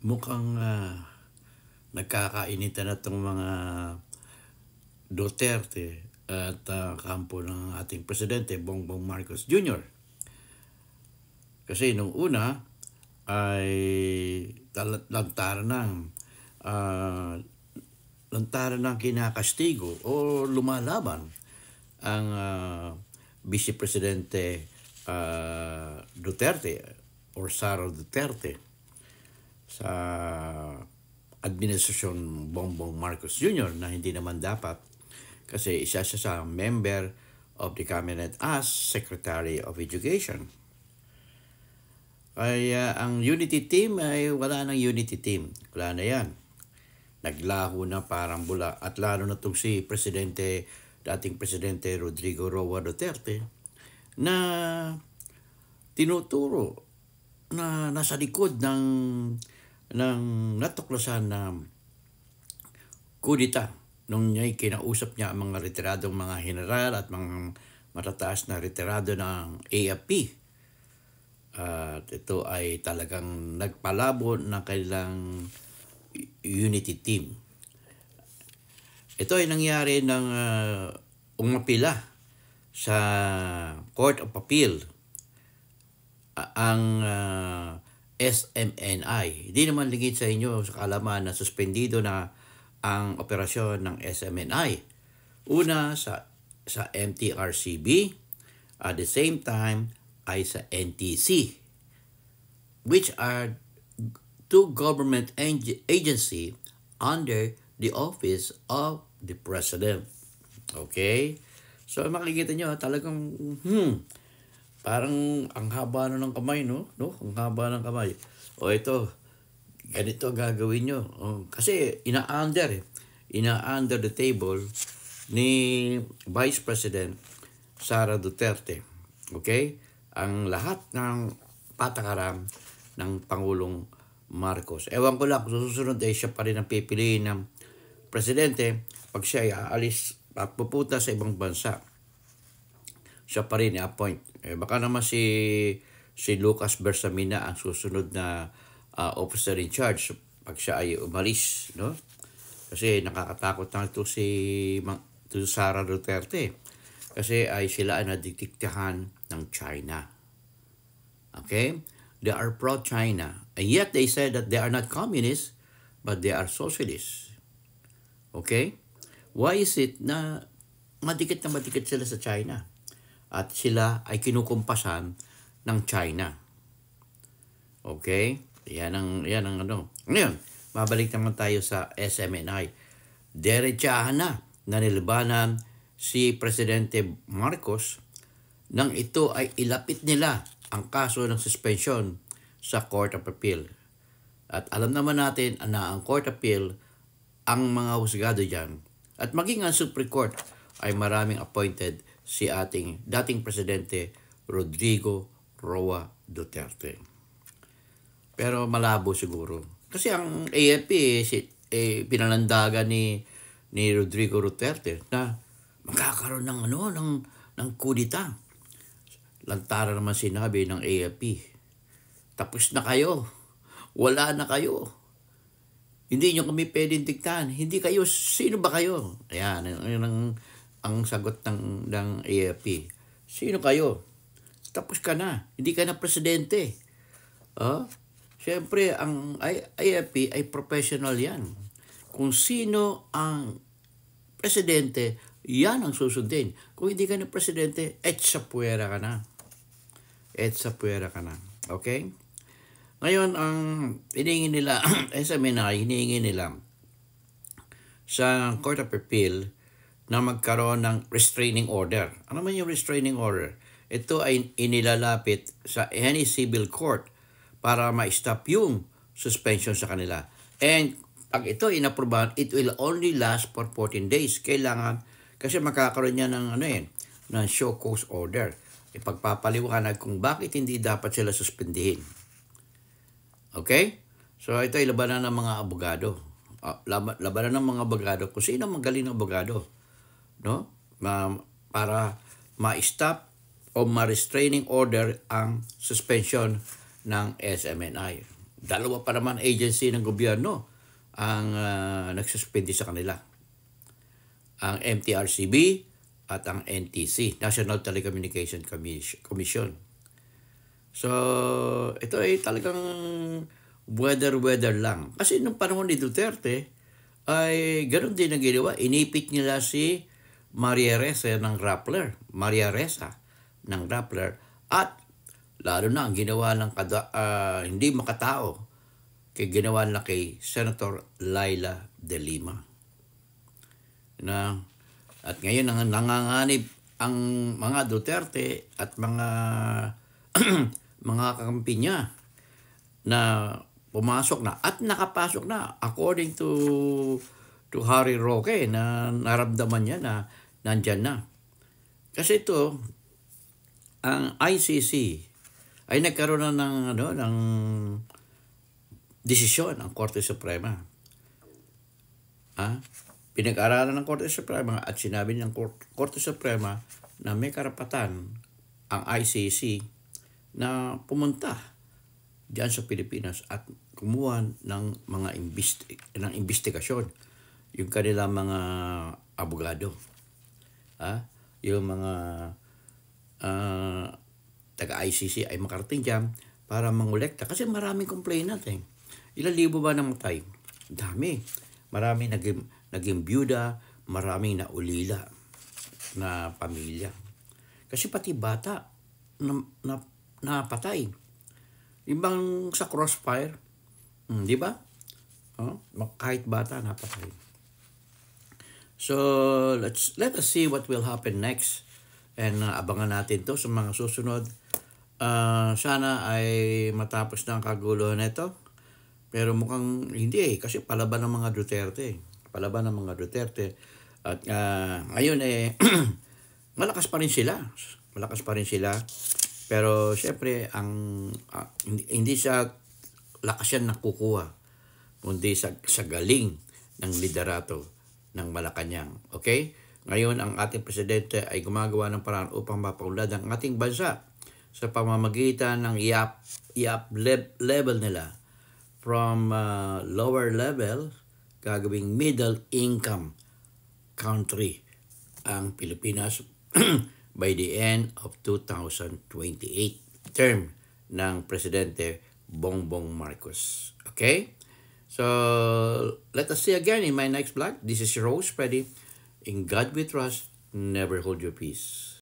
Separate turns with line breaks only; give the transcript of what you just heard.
Mukhang nagkakainitan na itong mga Duterte at kampo ng ating presidente, Bongbong Marcos Jr. Kasi nung una ay lantaran ng kinakastigo o lumalaban ang Vice Presidente Duterte or Sara Duterte sa administrasyon Bongbong Marcos Jr. na hindi naman dapat kasi isa siya sa member of the cabinet as Secretary of Education. Kaya ang unity team ay wala nang unity team. Wala na yan. Naglaho na parang bula at lalo na itong si dating Presidente Rodrigo Roa Duterte na tinuturo na nasa likod ng natuklasan na kudita nung niya'y kinausap niya ang mga retiradong mga general at mga matataas na retirado ng AFP. At ito ay talagang nagpalabo ng kailang unity team. Ito ay nangyari ng umapila sa Court of Appeal ang SMNI. Hindi naman ligid sa inyo sa kaalaman na suspendido na ang operasyon ng SMNI. Una sa MTRCB, at the same time ay sa NTC, which are two government agency under the office of the President. Okay? So makikita nyo talagang parang ang haba na ng kamay, no? Ang haba ng kamay. O ito, ganito gagawin nyo. Kasi ina-under the table ni Vice President Sara Duterte. Okay? Ang lahat ng patakaran ng Pangulong Marcos. Ewan ko lang, kung susunod ay siya pa rin ang pipiliin ng presidente pag siya ay aalis at pupunta sa ibang bansa. Siya pa rin i-appoint. Baka naman si Lucas Bersamina ang susunod na officer in charge pag siya ay umalis, no? Kasi nakakatakot na ito si Sara Duterte. Kasi ay sila ay nadidiktahan ng China. Okay? They are pro-China. And yet they said that they are not communists, but they are socialists. Okay? Why is it na madikit sila sa China? At sila ay kinukumpasan ng China. Okay? Yan ang ano. Ngayon, mabalik naman tayo sa SMNI. Derechahan na nilibanan si Presidente Marcos nang ito ay ilapit nila ang kaso ng suspension sa Court of Appeal. At alam naman natin na ang Court of Appeal, ang mga husgado dyan, at maging ang Supreme Court ay maraming appointed si ating dating Presidente Rodrigo Roa Duterte. Pero malabo siguro. Kasi ang AFP pinalandagan ni Rodrigo Duterte na magkakaroon ng kudita. Lantaran naman sinabi ng AFP, tapos na kayo. Wala na kayo. Hindi nyo kami pwedeng diktahan. Hindi kayo. Sino ba kayo? Ayan, ang sagot ng AFP. Sino kayo? Tapos ka na. Hindi ka na presidente. Siyempre, ang AFP ay professional yan. Kung sino ang presidente, yan ang susundin. Kung hindi ka na presidente, sa puwera ka na. Okay? Ngayon, ang hinihingi nila, hinihingi nila sa Court of Appeal na magkaroon ng restraining order. Ano man yung restraining order? Ito ay inilalapit sa any civil court para ma-stop yung suspension sa kanila. And pag ito inaprubahan, it will only last for 14 days. Kailangan, kasi makakaroon niya ng show cause order. Ipagpapaliwanag kung bakit hindi dapat sila suspendihin. Okay? So ito ay labanan ng mga abogado. Labanan ng mga abogado. Kung sino magaling na abogado, no? Para ma-stop o ma-restraining order ang suspension ng SMNI. Dalawa pa naman agency ng gobyerno ang nagsuspindi sa kanila. Ang MTRCB at ang NTC, National Telecommunication Commission. So, ito ay talagang weather lang. Kasi nung panahon ni Duterte, ay ganoon din ang ginawa. Inipit nila si Maria Ressa ng Rappler. At lalo na ang ginawa ng hindi makatao, ginawa na kay Senator Laila De Lima. At ngayon nanganganib ang mga Duterte at mga mga kakampi niya na pumasok na at nakapasok na according to Harry Roque na naramdaman niya na nandyan na. Kasi ito, ang ICC ay nagkaroon na ng desisyon ang Korte Suprema. Pinag-aralan ng Korte Suprema at sinabi ng Korte Suprema na may karapatan ang ICC na pumunta diyan sa Pilipinas at kumuha ng mga investigasyon. Yung kanilang mga abogado. Yung mga taga-ICC ay makarating dyan para mangolekta. Kasi maraming complainant eh. Ilang libo ba namatay? Dami. Maraming naging byuda, maraming naulila na pamilya. Kasi pati bata napatay. Ibang sa crossfire, di ba? Kahit bata napatay. So let us see what will happen next. And abangan natin to sa mga susunod. Sana ay matapos na ang kaguluhan nito. Pero mukhang hindi kasi palaban ng mga Duterte. At ngayon malakas pa rin sila. Pero syempre hindi sa lakas yan nakukuha, kundi sa galing ng liderato ng Malacanang. Okay? Ngayon ang ating presidente ay gumagawa ng paraan upang mapaunlad ang ating bansa sa pamamagitan ng IAP level nila from lower level gagawing middle income country ang Pilipinas by the end of 2028 term ng Presidente Bongbong Marcos. Okay? So, let us see again in my next vlog. This is Rose Freddy. In God we trust, never hold your peace.